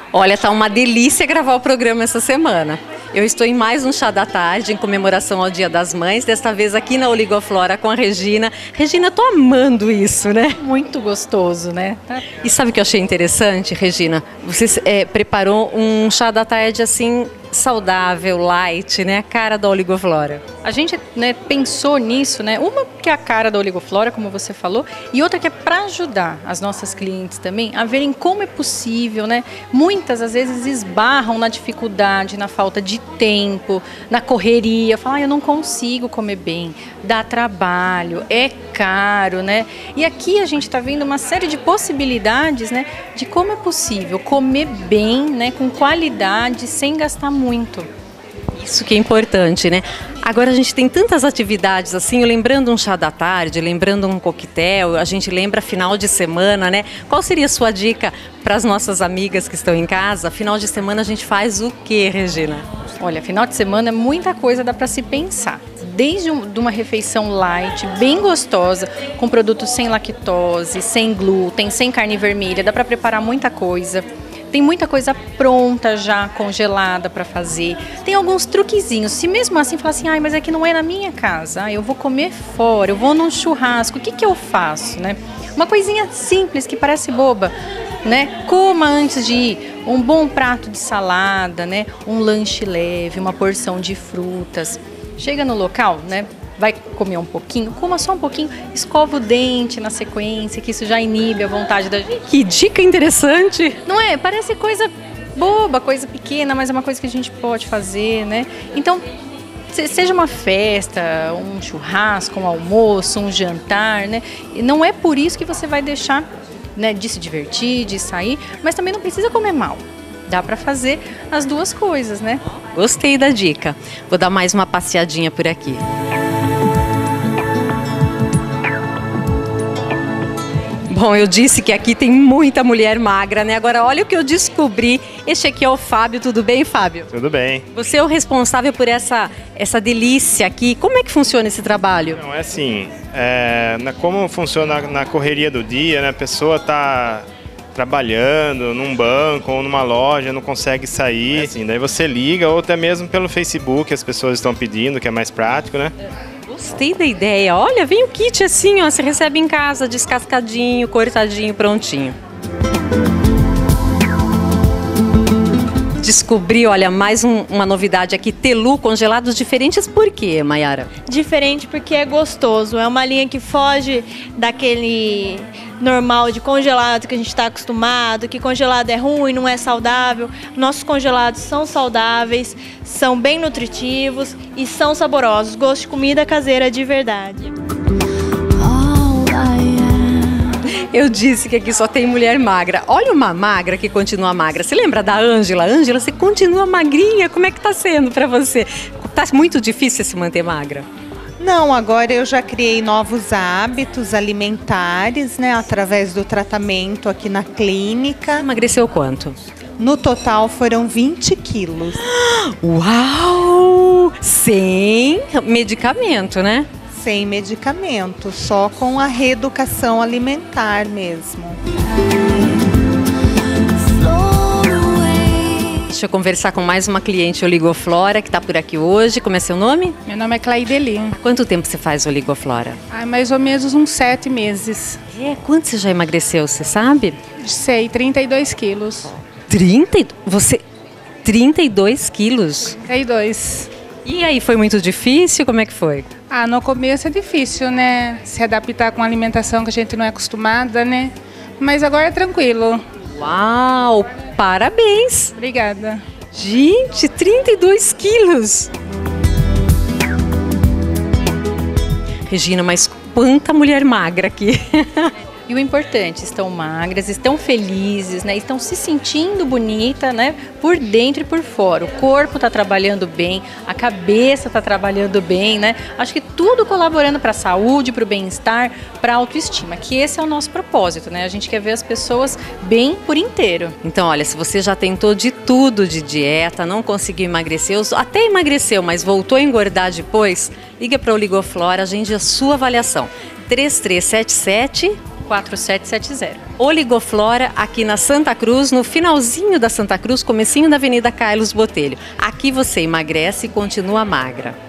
Olha, tá uma delícia gravar o programa essa semana. Eu estou em mais um Chá da Tarde, em comemoração ao Dia das Mães, desta vez aqui na Oligoflora com a Regina. Regina, tô amando isso, né? Muito gostoso, né? E sabe o que eu achei interessante, Regina? Você preparou um chá da tarde assim, saudável, light, né? A cara da Oligoflora. A gente, né, pensou nisso, né? Uma que é a cara da Oligoflora, como você falou, e outra que é para ajudar as nossas clientes também a verem como é possível, né? Muitas, às vezes, esbarram na dificuldade, na falta de tempo, na correria. Falam, eu não consigo comer bem, dá trabalho, é caro, né? E aqui a gente está vendo uma série de possibilidades, né? De como é possível comer bem, né? Com qualidade, sem gastar muito. Isso que é importante, né? Agora a gente tem tantas atividades assim, lembrando um chá da tarde, lembrando um coquetel, a gente lembra final de semana, né? Qual seria a sua dica para as nossas amigas que estão em casa? Final de semana a gente faz o quê, Regina? Olha, final de semana muita coisa dá para se pensar. Desde de uma refeição light, bem gostosa, com produtos sem lactose, sem glúten, sem carne vermelha, dá para preparar muita coisa. Tem muita coisa pronta já, congelada para fazer. Tem alguns truquezinhos. Se mesmo assim falar assim, mas é que não é na minha casa, eu vou comer fora, eu vou num churrasco, o que eu faço, né? Uma coisinha simples que parece boba, né? Coma antes de ir um bom prato de salada, né? Um lanche leve, uma porção de frutas. Chega no local, né? Vai comer um pouquinho, coma só um pouquinho, escova o dente na sequência, que isso já inibe a vontade da gente. Que dica interessante! Não é? Parece coisa boba, coisa pequena, mas é uma coisa que a gente pode fazer, né? Então, seja uma festa, um churrasco, um almoço, um jantar, né? E não é por isso que você vai deixar, né, de se divertir, de sair, mas também não precisa comer mal. Dá para fazer as duas coisas, né? Gostei da dica. Vou dar mais uma passeadinha por aqui. Bom, eu disse que aqui tem muita mulher magra, né? Agora, olha o que eu descobri. Este aqui é o Fábio. Tudo bem, Fábio? Tudo bem. Você é o responsável por essa delícia aqui. Como é que funciona esse trabalho? Não, é assim, como funciona na correria do dia, né? A pessoa está trabalhando num banco ou numa loja, não consegue sair. Assim, daí você liga, ou até mesmo pelo Facebook, as pessoas estão pedindo, que é mais prático, né? Gostei da ideia. Olha, vem o kit assim, ó, você recebe em casa, descascadinho, cortadinho, prontinho. Descobri, olha, mais uma novidade aqui, Telu congelados diferentes. Por quê, Mayara? Diferente porque é gostoso. É uma linha que foge daquele normal de congelado que a gente está acostumado, que congelado é ruim, não é saudável. Nossos congelados são saudáveis, são bem nutritivos e são saborosos. Gosto de comida caseira de verdade. Eu disse que aqui só tem mulher magra. Olha uma magra que continua magra. Você lembra da Ângela? Ângela, você continua magrinha. Como é que tá sendo para você? Tá muito difícil se manter magra? Não, agora eu já criei novos hábitos alimentares, né, através do tratamento aqui na clínica. Emagreceu quanto? No total foram 20 quilos. Uau! Sem medicamento, né? Sem medicamento, só com a reeducação alimentar mesmo. Deixa eu conversar com mais uma cliente Oligoflora que está por aqui hoje. Como é seu nome? Meu nome é Claideli. Há quanto tempo você faz Oligoflora? Há mais ou menos uns 7 meses. Quanto você já emagreceu, você sabe? Sei, 32 quilos. 32 quilos? 32. E aí, foi muito difícil? Como é que foi? No começo é difícil, né? Se adaptar com a alimentação que a gente não é acostumada, né? Mas agora é tranquilo. Uau! Parabéns! Obrigada. Gente, 32 quilos! Regina, mas quanta mulher magra aqui! E o importante, estão magras, estão felizes, né? Estão se sentindo bonita, né? Por dentro e por fora. O corpo está trabalhando bem, a cabeça está trabalhando bem, né? Acho que tudo colaborando para a saúde, para o bem-estar, para a autoestima, que esse é o nosso propósito, né? A gente quer ver as pessoas bem por inteiro. Então, olha, se você já tentou de tudo de dieta, não conseguiu emagrecer, até emagreceu, mas voltou a engordar depois, liga para a Oligoflora, agende a sua avaliação. 3377 4770. Oligoflora aqui na Santa Cruz, no finalzinho da Santa Cruz, comecinho da Avenida Carlos Botelho. Aqui você emagrece e continua magra.